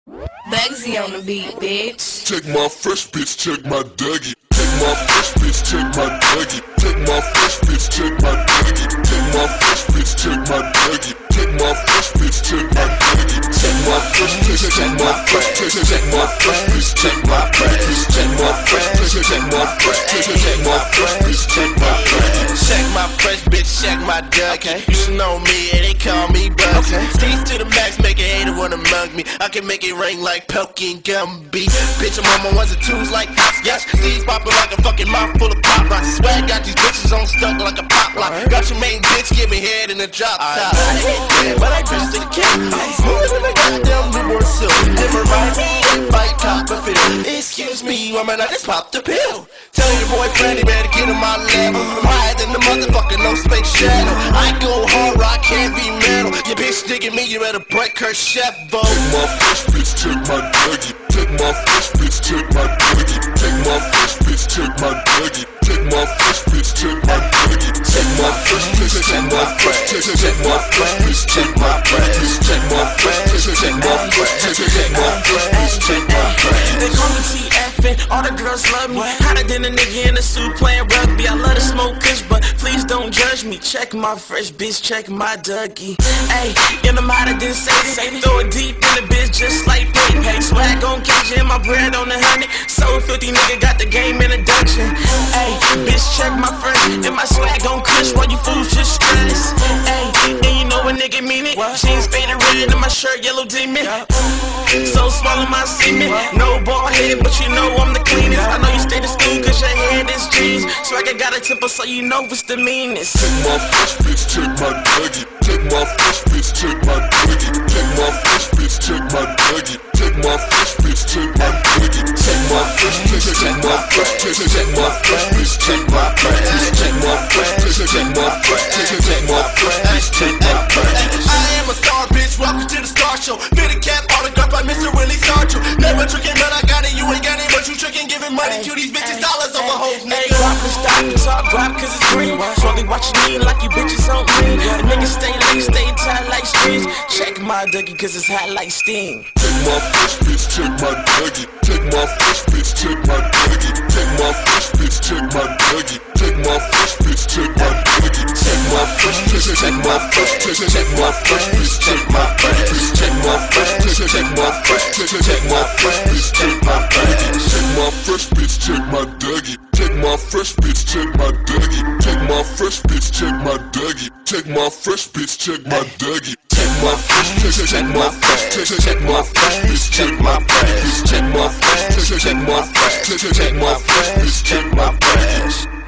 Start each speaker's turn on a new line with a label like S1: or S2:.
S1: Bugsy on the beat, bitch.
S2: Check my fresh bitch, check my Dougie. Check my fresh bitch, check my Dougie. Check my fresh bitch, check my Dougie. Check my fresh bitch, check my Dougie. Check my fresh bitch, check my Dougie. Check my fresh bitch, check my fresh bitch, check my fresh bitch, check my fresh bitch, check my fresh bitch, check my fresh bitch, check my fresh bitch, check my fresh.
S3: Check my fresh bitch, check my Dougie. You should know me, and they call me Bugsy. Steez to the max, make a hater wanna mug me. I can make it rain like Pelican Gumby. Bitch, I'm on my ones and twos like hops. Yes, Steez popping like a fucking mouth full of pop rocks. Swag got these bitches on stuck like a pop lock. Got your main bitch giving head in a drop top. But I dress the cat. Smoother than a goddamn newborn silk. And remind me, fight top of it. Excuse me, woman, I just popped the pill. Tell your boyfriend he better get on my level. I'm higher than the motherfucker, no space shuttle. I go hard, rock heavy metal. Your bitch digging me, you better break her chef vote.
S2: Check my fresh bitch, check my Dougie. Check my fresh bitch, check my Dougie. Check my fresh bitch, check my Dougie. Check my fresh bitch, check my Dougie. Check my fresh bitch, check my fresh bitch, check my fresh bitch, check my fresh bitch, check my fresh bitch, check my fresh bitch, check my fresh bitch, check my fresh.
S4: They call me TF and all the girls love me. Hotter than a nigga in a suit playing rugby. I love to smoke kush, but please don't judge me. Check my fresh bitch, check my Dougie. Ayy, and I'm hotter than Satan. Throw it deep in the bitch just like Peyton. Swag on cage and my bread on the honey. So filthy nigga got the game in a dungeon. Ayy, bitch check my fresh and my swag on kush while you fools just stress. Ayy, and you know a nigga mean it. Jeans faded red and my shirt yellow demon. So small in my semen. No ball head, but you know I'm the cleanest. I know you stay to school cause your head is jeans. Swag I got a temper so you know it's the meanest.
S2: Check my fresh bitch, check my Dougie. Check my fresh bitch, check my Dougie. Check my fresh bitch, check my Dougie. Check my fresh bitch, check my Dougie. Check my fresh bitch, check my fresh bitch, check my fresh bitch, check my fresh bitch, check my fresh bitch, check my fresh bitch, check my fresh bitch, check my fresh bitch.
S3: I am a star bitch, welcome to the Star Show. Fitted cap, autographed by Mr. Willie Sancho. Never tricking, but I got it, you ain't got it. But you tricking, giving money to these bitches, dollars over hoes, nigga.
S4: Hey, rock and stop and talk rap cause it's green. Slowly watching me like you bitches on me. The niggas stay late, stay tight like strings. Check my Dougie cause it's hot like steam.
S2: Check my fresh bitch, check my Dougie. Check my fresh bitch, check my Dougie. Check my fresh bitch, check my Dougie. Check my fresh bitch, check my Dougie. Check my fresh bitch, check my fresh bitch, check my fresh bitch, check my fresh bitch, check my fresh bitch, check my fresh bitch, check my fresh bitch, check my fresh. Check my fresh bitch, check my Dougie. Check my fresh bitch, check my Dougie. Check my fresh bitch, check my Dougie. Check my fresh bitch, check my Dougie. Check my fresh bitch, check my fresh bitch, check my fresh bitch, check my fresh, check my fresh, check my fresh, check my fresh bitch, check my fresh.